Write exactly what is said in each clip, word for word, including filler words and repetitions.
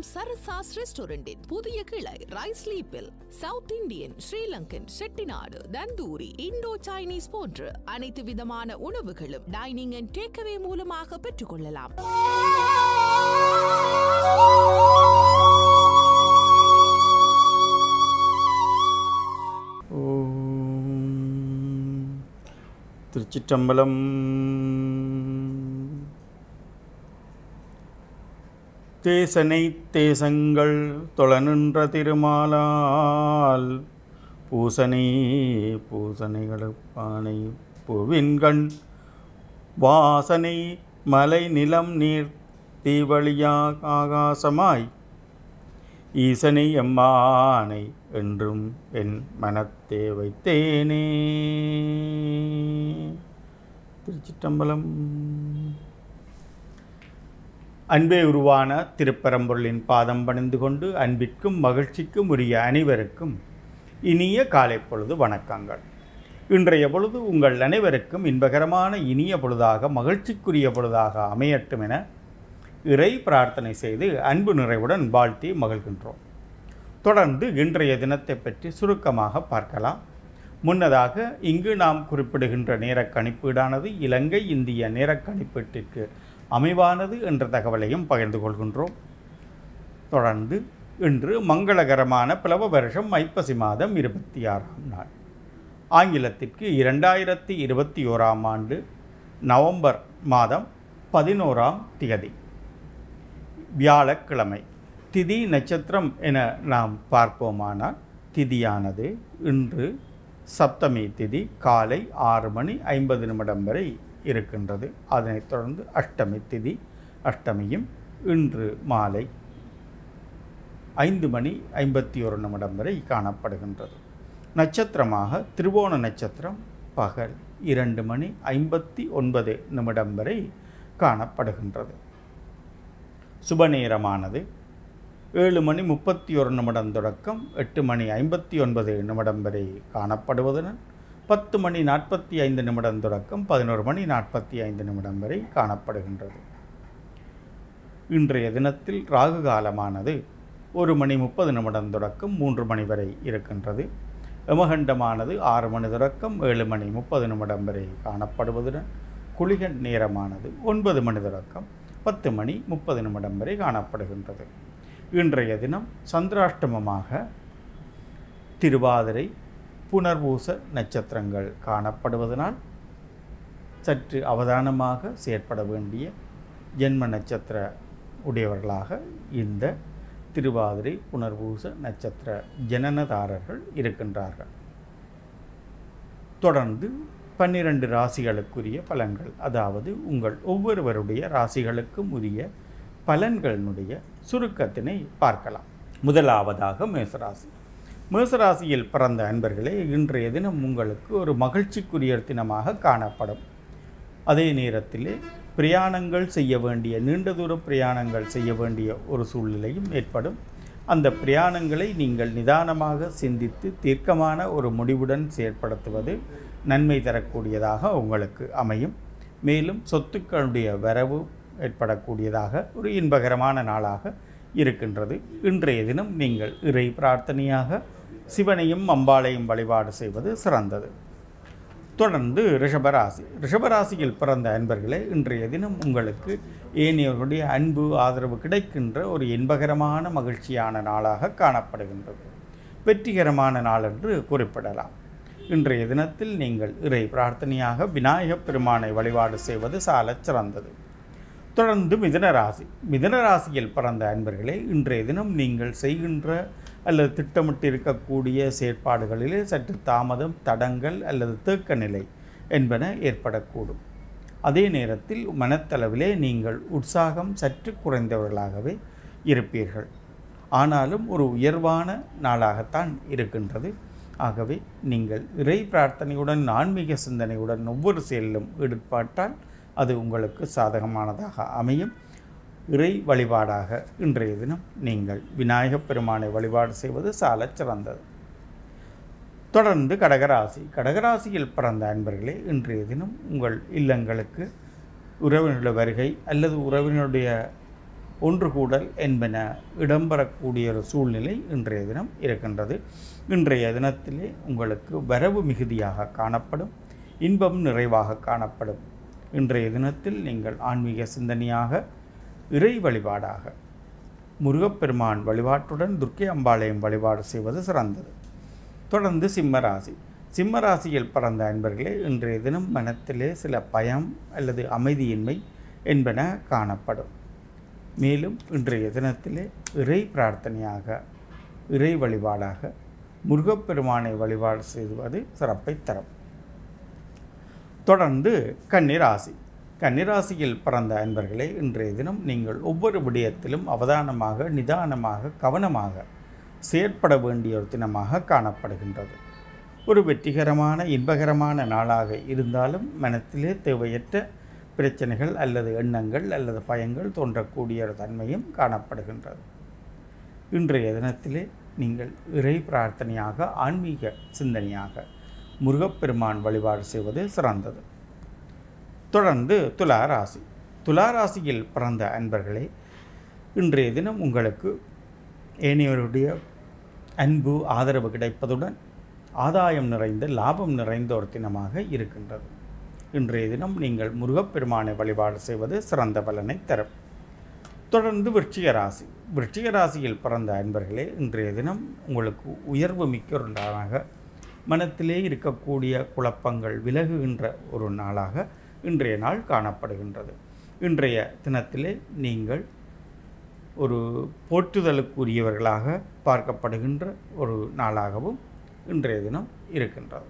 சரசாஸ் ரெஸ்டாரண்டின் புதிய கிளை ரைஸ் லீப்பில் South Indian, Sri Lankan, Chettinad, tandoori, Indo Chinese போன்ற அனைத்து விதமான உணவுகளும் டைனிங் அண்ட் டேக்அவே மூலமாக பெற்றுக்கொள்ளலாம். திருச்சிற்றம்பலம். தேசனை தேசங்கள் தொழநின்ற திருமாலால் பூசனை பூசனைகளுப்பானை பூவின்கண் வாசனை மலை நிலம் நீர் தீவழியா ஆகாசமாய் ஈசனை எம்மானை என்றும் என் மனத்தே வைத்தேனே. திருச்சிற்றம்பலம். அன்பே உருவான திருப்பரம்பொருளின் பாதம் பணிந்து கொண்டு அன்பிற்கும் மகிழ்ச்சிக்கும் உரிய அனைவருக்கும் இனிய காலை பொழுது வணக்கங்கள். இன்றைய பொழுது உங்கள் அனைவருக்கும் இன்பகரமான இனிய பொழுதாக மகிழ்ச்சிக்குரிய பொழுதாக அமையட்டும் என இறை பிரார்த்தனை செய்து அன்பு நிறைவுடன் வாழ்த்தி மகிழ்கின்றோம். தொடர்ந்து இன்றைய தினத்தை பற்றி சுருக்கமாக பார்க்கலாம். முன்னதாக இங்கு நாம் குறிப்பிடுகின்ற நேரக் கணிப்பீடானது இலங்கை இந்திய நேரக் கணிப்பீட்டிற்கு அமைவானது என்ற தகவலையும் பகிர்ந்து கொள்கின்றோம். தொடர்ந்து இன்று மங்களகரமான பிளவ வருஷம் ஐப்பசி மாதம் இருபத்தி ஆறாம் நாள், ஆங்கிலத்திற்கு இரண்டாயிரத்தி இருபத்தி ஓராம் ஆண்டு நவம்பர் மாதம் பதினோராம் திகதி வியாழக்கிழமை. திதி நட்சத்திரம் என நாம் பார்ப்போமானால் திதியானது இன்று சப்தமி திதி காலை ஆறு மணி ஐம்பது நிமிடம் வரை இருக்கின்றது. அதனைத் தொடர்ந்து அஷ்டமி திதி, அஷ்டமியும் இன்று மாலை ஐந்து மணி ஐம்பத்தி ஒரு நிமிடம் வரை காணப்படுகின்றது. நட்சத்திரமாக திருவோண நட்சத்திரம் பகல் இரண்டு மணி ஐம்பத்தி ஒன்பது நிமிடம் வரை காணப்படுகின்றது. சுப நேரமானது ஏழு மணி முப்பத்தி ஒரு நிமிடம் தொடக்கம் எட்டு மணி ஐம்பத்தி ஒன்பது நிமிடம் வரை காணப்படுவதுடன் பத்து மணி நாற்பத்தி ஐந்து நிமிடம் தொடக்கம் பதினோரு மணி நாற்பத்தி ஐந்து நிமிடம் வரை காணப்படுகின்றது. இன்றைய தினத்தில் ராகு காலமானது ஒரு மணி முப்பது நிமிடம் தொடக்கம் மூன்று மணி வரை இருக்கின்றது. யமகண்டமானது ஆறு மணி தொடக்கம் ஏழு மணி முப்பது நிமிடம் வரை காணப்படுவதுடன் குளிகன் நேரமானது ஒன்பது மணி தொடக்கம் பத்து மணி முப்பது நிமிடம் வரை காணப்படுகின்றது. இன்றைய தினம் சந்திராஷ்டமமாக திருவாதிரை, புனர்பூச நட்சத்திரங்கள் காணப்படுவதனால் சற்று அவதானமாக செயற்பட வேண்டிய ஜென்ம நட்சத்திர உடையவர்களாக இந்த திருவாதிரை, புனர்பூச நட்சத்திர ஜனனதாரர்கள் இருக்கின்றார்கள். தொடர்ந்து பன்னிரண்டு ராசிகளுக்குரிய பலன்கள், அதாவது உங்கள் ஒவ்வொருவருடைய ராசிகளுக்கும் உரிய பலன்களினுடைய சுருக்கத்தினை பார்க்கலாம். முதலாவதாக மேசராசி. மேசராசியில் பிறந்த அன்பர்களே, இன்றைய தினம் உங்களுக்கு ஒரு மகிழ்ச்சிக்குரிய தினமாக காணப்படும். அதே நேரத்திலே பிரயாணங்கள் செய்ய வேண்டிய, நீண்ட தூர பிரயாணங்கள் செய்ய வேண்டிய ஒரு சூழ்நிலையும் ஏற்படும். அந்த பிரயாணங்களை நீங்கள் நிதானமாக சிந்தித்து தீர்க்கமான ஒரு முடிவுடன் செயற்படுத்துவது நன்மை தரக்கூடியதாக உங்களுக்கு அமையும். மேலும் சொத்துக்களுடைய வரவு ஏற்படக்கூடியதாக ஒரு இன்பகரமான நாளாக இருக்கின்றது. இன்றைய தினம் நீங்கள் இறை பிரார்த்தனையாக சிவனையும் அம்பாளையும் வழிபாடு செய்வது சிறந்தது. தொடர்ந்து ரிஷபராசி. ரிஷபராசியில் பிறந்த அன்பர்களே, இன்றைய தினம் உங்களுக்கு ஏனையவர்களுடைய அன்பு ஆதரவு கிடைக்கின்ற ஒரு இன்பகரமான மகிழ்ச்சியான நாளாக காணப்படுகின்றது. வெற்றிகரமான நாள் என்று குறிப்பிடலாம். இன்றைய தினத்தில் நீங்கள் இறை பிரார்த்தனையாக விநாயகப் பெருமானை வழிபாடு செய்வது சாலச் சிறந்தது. தொடர்ந்து மிதுனராசி. மிதுனராசியில் பிறந்த அன்பர்களே, இன்றைய தினம் நீங்கள் செய்கின்ற அல்லது திட்டமிட்டு இருக்கக்கூடிய செயற்பாடுகளிலே சற்று தாமதம், தடங்கள் அல்லது தேக்க நிலை என்பன ஏற்படக்கூடும். அதே நேரத்தில் மனத்தளவிலே நீங்கள் உற்சாகம் சற்று குறைந்தவர்களாகவே இருப்பீர்கள். ஆனாலும் ஒரு உயர்வான நாளாகத்தான் இருக்கின்றது. ஆகவே நீங்கள் இறை பிரார்த்தனையுடன் ஆன்மீக சிந்தனையுடன் ஒவ்வொரு செயலிலும் ஈடுபட்டால் அது உங்களுக்கு சாதகமானதாக அமையும். இறை வழிபாடாக இன்றைய தினம் நீங்கள் விநாயகப் பெருமானை வழிபாடு செய்வது சாலச் சிறந்தது. தொடர்ந்து கடகராசி. கடகராசியில் பிறந்த அன்பர்களே, இன்றைய தினம் உங்கள் இல்லங்களுக்கு உறவினருடைய வருகை அல்லது உறவினருடைய ஒன்று கூடல் என்பன இடம்பெறக்கூடிய ஒரு சூழ்நிலை இன்றைய தினம் இருக்கின்றது. இன்றைய தினத்திலே உங்களுக்கு வரவு மிகுதியாக காணப்படும், இன்பம் நிறைவாக காணப்படும். இன்றைய தினத்தில் நீங்கள் ஆன்மீக சிந்தனையாக, இறை வழிபாடாக முருகப்பெருமான் வழிபாட்டுடன் துர்க்கை அம்பாளையம் வழிபாடு செய்வது சிறந்தது. தொடர்ந்து சிம்மராசி. சிம்மராசியில் பிறந்த அன்பர்களே, இன்றைய தினம் மனத்திலே சில பயம் அல்லது அமைதியின்மை என்பன காணப்படும். மேலும் இன்றைய தினத்திலே இறை பிரார்த்தனையாக, இறை வழிபாடாக முருகப்பெருமானை வழிபாடு செய்வது சிறப்பை தரும். தொடர்ந்து கன்னிராசி. கன்னிராசியில் பிறந்த அன்பர்களே, இன்றைய தினம் நீங்கள் ஒவ்வொரு விடயத்திலும் அவதானமாக, நிதானமாக, கவனமாக செயற்பட வேண்டிய ஒரு தினமாக காணப்படுகின்றது. ஒரு வெற்றிகரமான இன்பகரமான நாளாக இருந்தாலும் மனத்திலே தேவையற்ற பிரச்சனைகள் அல்லது எண்ணங்கள் அல்லது பயங்கள் தோன்றக்கூடிய ஒரு தன்மையும் காணப்படுகின்றது. இன்றைய தினத்திலே நீங்கள் இறை பிரார்த்தனையாக, ஆன்மீக சிந்தனையாக முருகப்பெருமான் வழிபாடு செய்வது சிறந்தது. தொடர்ந்து துலா ராசி. துலா ராசியில் பிறந்த அன்பர்களே, இன்றைய தினம் உங்களுக்கு ஏனையோருடைய அன்பு ஆதரவு கிடைப்பதுடன் ஆதாயம் நிறைந்த, லாபம் நிறைந்த ஒரு தினமாக இருக்கின்றது. இன்றைய தினம் நீங்கள் முருகப்பெருமானை வழிபாடு செய்வது சிறந்த பலனை தரும். தொடர்ந்து விருச்சிக ராசி. விருச்சிக ராசியில் பிறந்த அன்பர்களே, இன்றைய தினம் உங்களுக்கு உயர்வு மிக்க ஒரு நாளாக, மனத்திலே இருக்கக்கூடிய குழப்பங்கள் விலகுகின்ற ஒரு நாளாக இன்றைய நாள் காணப்படுகின்றது. இன்றைய தினத்திலே நீங்கள் ஒரு போற்றுதலுக்குரியவர்களாக பார்க்கப்படுகின்ற ஒரு நாளாகவும் இன்றைய தினம் இருக்கின்றது.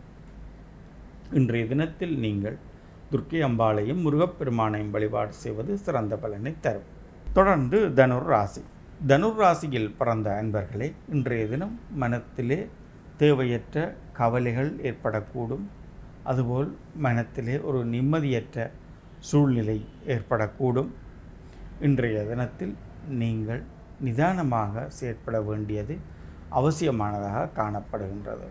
இன்றைய தினத்தில் நீங்கள் துர்க்கை அம்பாளையும் முருகப்பெருமானையும் வழிபாடு செய்வது சிறந்த பலனை தரும். தொடர்ந்து தனுர் ராசி. தனுர் ராசியில் பிறந்த அன்பர்களே, இன்றைய தினம் மனத்திலே தேவையற்ற கவலைகள் ஏற்படக்கூடும். அதுபோல் மனத்திலே ஒரு நிம்மதியற்ற சூழ்நிலை ஏற்படக்கூடும். இன்றைய தினத்தில் நீங்கள் நிதானமாக செயற்பட வேண்டியது அவசியமானதாக காணப்படுகின்றது.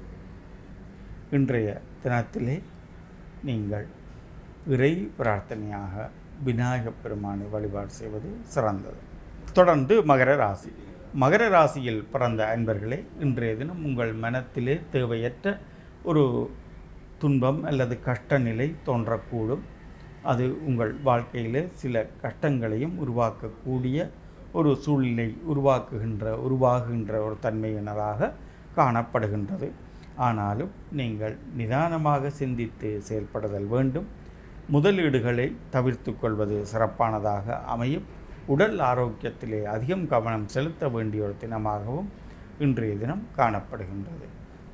இன்றைய தினத்திலே நீங்கள் இறை பிரார்த்தனையாக விநாயகப் பெருமானை வழிபாடு செய்வது சிறந்தது. தொடர்ந்து மகர ராசி. மகர ராசியில் பிறந்த அன்பர்களே, இன்றைய தினம் உங்கள் மனத்திலே தேவையற்ற ஒரு துன்பம் அல்லது கஷ்ட நிலை தோன்றக்கூடும். அது உங்கள் வாழ்க்கையிலே சில கஷ்டங்களையும் உருவாக்கக்கூடிய ஒரு சூழ்நிலை உருவாக்குகின்ற உருவாகுகின்ற ஒரு தன்மையினராக காணப்படுகின்றது. ஆனாலும் நீங்கள் நிதானமாக சிந்தித்து செயல்படுதல் வேண்டும். முதலீடுகளை தவிர்த்து கொள்வது சிறப்பானதாக அமையும். உடல் ஆரோக்கியத்திலே அதிகம் கவனம் செலுத்த வேண்டிய ஒரு தினமாகவும் இன்றைய தினம் காணப்படுகின்றது.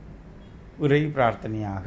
இறை பிரார்த்தனையாக,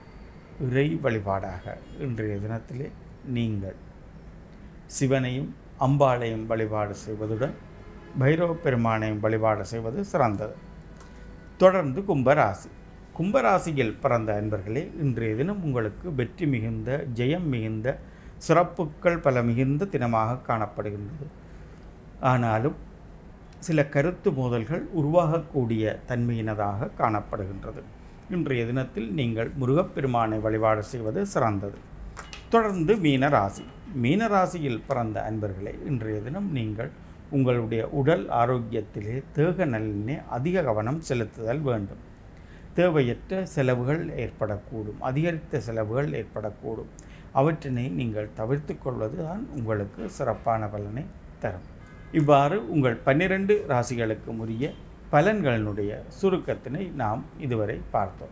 இறை வழிபாடாக இன்றைய தினத்திலே நீங்கள் சிவனையும் அம்பாளையும் வழிபாடு செய்வதுடன் பைரவ பெருமானையும் வழிபாடு செய்வது சிறந்தது. தொடர்ந்து கும்பராசி. கும்பராசியில் பிறந்த அன்பர்களே, இன்றைய தினம் உங்களுக்கு வெற்றி மிகுந்த, ஜெயம் மிகுந்த, சிறப்புக்கள் பல மிகுந்த தினமாக காணப்படுகின்றது. ஆனாலும் சில கருத்து மோதல்கள் உருவாகக்கூடிய தன்மையினதாக காணப்படுகின்றது. இன்றைய தினத்தில் நீங்கள் முருகப்பெருமானை வழிபாடு செய்வது சிறந்தது. தொடர்ந்து மீனராசி. மீனராசியில் பிறந்த அன்பர்களே, இன்றைய தினம் நீங்கள் உங்களுடைய உடல் ஆரோக்கியத்திலே தேக நலனிலே அதிக கவனம் செலுத்துதல் வேண்டும். தேவையற்ற செலவுகள் ஏற்படக்கூடும், அதிகரித்த செலவுகள் ஏற்படக்கூடும். அவற்றினை நீங்கள் தவிர்த்து கொள்வது தான் உங்களுக்கு சிறப்பான பலனை தரும். இவ்வாறு உங்கள் பன்னிரண்டு ராசிகளுக்கு உரிய பலன்களினுடைய சுருக்கத்தினை நாம் இதுவரை பார்த்தோம்.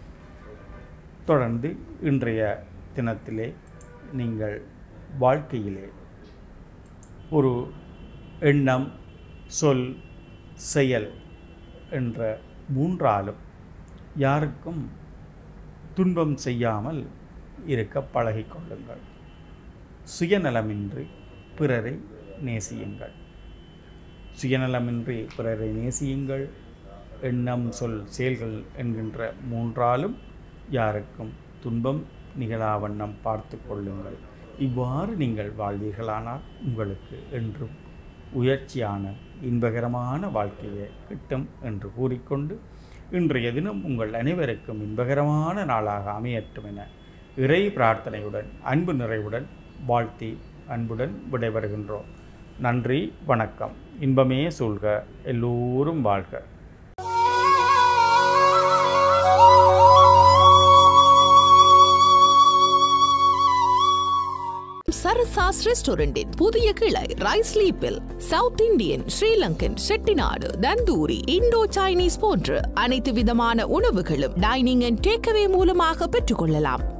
தொடர்ந்து இன்றைய தினத்திலே நீங்கள் வாழ்க்கையிலே ஒரு எண்ணம், சொல், செயல் என்ற மூன்றாலும் யாருக்கும் துன்பம் செய்யாமல் இருக்க பழகிக்கொள்ளுங்கள். சுயநலமின்றி பிறரை நேசியுங்கள். சுயநலமின்றி பிறரை நேசியுங்கள். எண்ணம், சொல், செயல்கள் என்கின்ற மூன்றாலும் யாருக்கும் துன்பம் நிகழாவண்ணம் பார்த்து கொள்ளுங்கள். இவ்வாறு நீங்கள் வாழ்வீர்களானால் உங்களுக்கு என்றும் உயர்ச்சியான இன்பகரமான வாழ்க்கையை கிட்டும் என்று கூறிக்கொண்டு இன்றைய தினம் உங்கள் அனைவருக்கும் இன்பகரமான நாளாக அமையட்டும் என இறை பிரார்த்தனையுடன் அன்பு நிறைவுடன் வாழ்த்தி அன்புடன் விடைபெறுகின்றோம். நன்றி, வணக்கம். இன்பமே சூழ்க, எல்லோரும் வாழ்க. சரசாஸ் ரெஸ்டாரண்டின் புதிய கிளை ரைஸ் லீப்பில் South Indian, Sri Lankan, Chettinad, tandoori, Indo Chinese போன்ற அனைத்து விதமான உணவுகளும் டைனிங் அண்ட் டேக்அவே மூலமாக பெற்றுக்கொள்ளலாம்.